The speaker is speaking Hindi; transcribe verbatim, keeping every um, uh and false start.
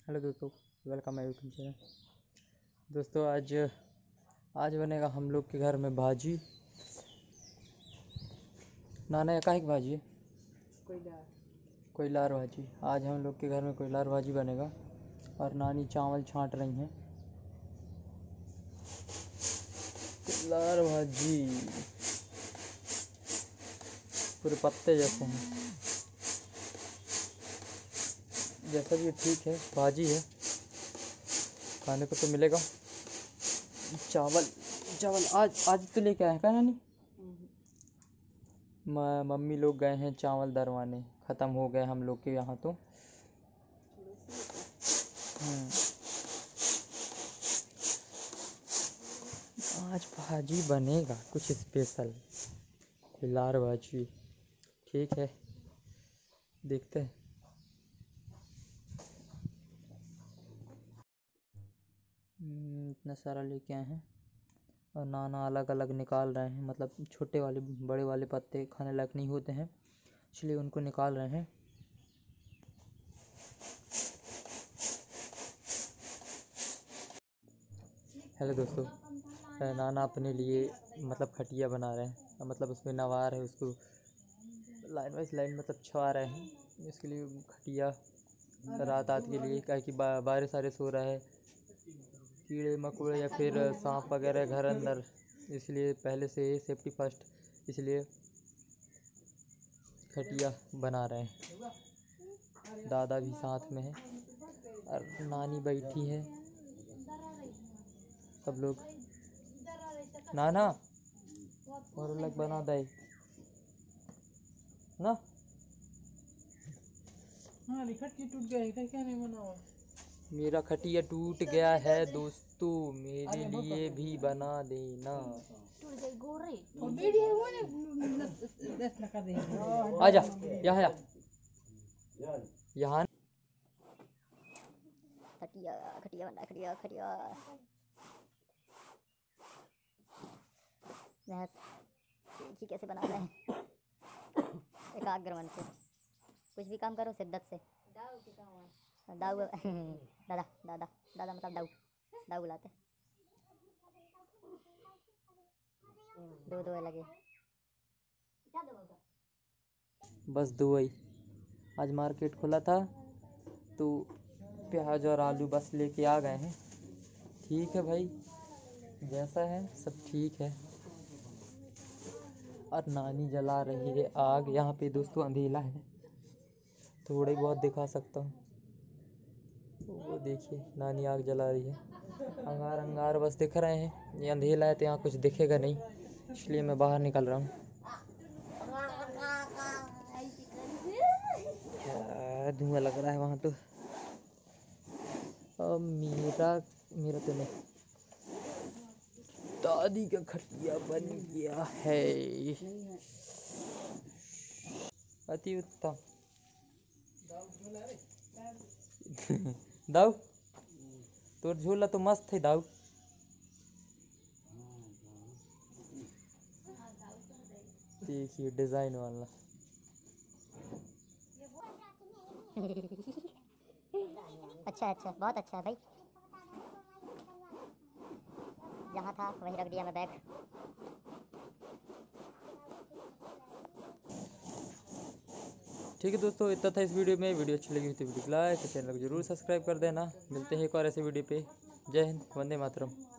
हेलो दोस्तों, वेलकम माय यूट्यूब चैनल। दोस्तों आज आज बनेगा हम लोग के घर में भाजी। नाना का एक भाजी है कोयलार कोयलार भाजी। आज हम लोग के घर में कोयलार भाजी बनेगा और नानी चावल छांट रही हैं। कोयलार भाजी पूरे पत्ते जैसे हैं, जैसा भी ठीक है, भाजी है, खाने को तो मिलेगा। चावल चावल आज आज तो लेके आए क्या नानी? मम्मी लोग गए हैं चावल दरवाने, ख़त्म हो गए हम लोग के यहाँ तो। आज भाजी बनेगा कुछ स्पेशल, कोयलार भाजी। ठीक है, देखते हैं। इतना सारा लेके आए हैं और नाना अलग अलग निकाल रहे हैं, मतलब छोटे वाले बड़े वाले पत्ते खाने लायक नहीं होते हैं, इसलिए उनको निकाल रहे हैं। हेलो दोस्तों, नाना अपने लिए मतलब खटिया बना रहे हैं, मतलब उसमें नवार है, उसको लाइन वाइज लाइन मतलब छुआ रहे हैं। इसके लिए खटिया रात रात के लिए, क्या कि बा, बारिश वारिश हो रहा है, कीड़े मकोड़े या फिर सांप वगैरह घर अंदर, इसलिए पहले से ही सेफ्टी फर्स्ट, इसलिए खटिया बना रहे हैं। दादा भी साथ में है और नानी बैठी है, सब लोग। नाना और अलग बना दे ना। हाँ, खटिया टूट गया है, क्या नहीं बना हुआ? मेरा खटिया टूट गया है दोस्तों, मेरे लिए भी बना देना। आजा यहाँ यहाँ खटिया खटिया बना खटिया खटिया देखिए कैसे बना रहे हैं एकाग्र मन से। कुछ भी काम करो शिद्दत से। दाऊ दादा दादा दादा मतलब दाऊ दाऊ बुलाते, दो दो लगे। बस दो ही। आज मार्केट खुला था तो प्याज और आलू बस लेके आ गए हैं। ठीक है भाई, जैसा है सब ठीक है। और नानी जला रही है आग। यहाँ पे दोस्तों अंधेला है, थोड़ी बहुत दिखा सकता हूँ। वो देखिए नानी आग जला रही है, अंगार अंगार बस दिख रहे हैं। ये अंधेला है तो यहाँ कुछ दिखेगा नहीं, इसलिए मैं बाहर निकल रहा हूँ। क्या धुआं लग रहा है वहाँ तो। अब मेरा मेरा तो नहीं, दादी का खटिया बन गया है। अति उत्तम। दाऊ तोर झूला तो मस्त है दाऊ। देखिए डिजाइन वाला। अच्छा अच्छा, बहुत अच्छा है भाई। जहाँ था वहीं रख दिया मैं बैग। ठीक है दोस्तों, इतना था इस वीडियो में। वीडियो अच्छी लगी तो वीडियो को लाइक, चैनल को जरूर सब्सक्राइब कर देना। मिलते हैं एक और ऐसे वीडियो पे। जय हिंद, वंदे मातरम।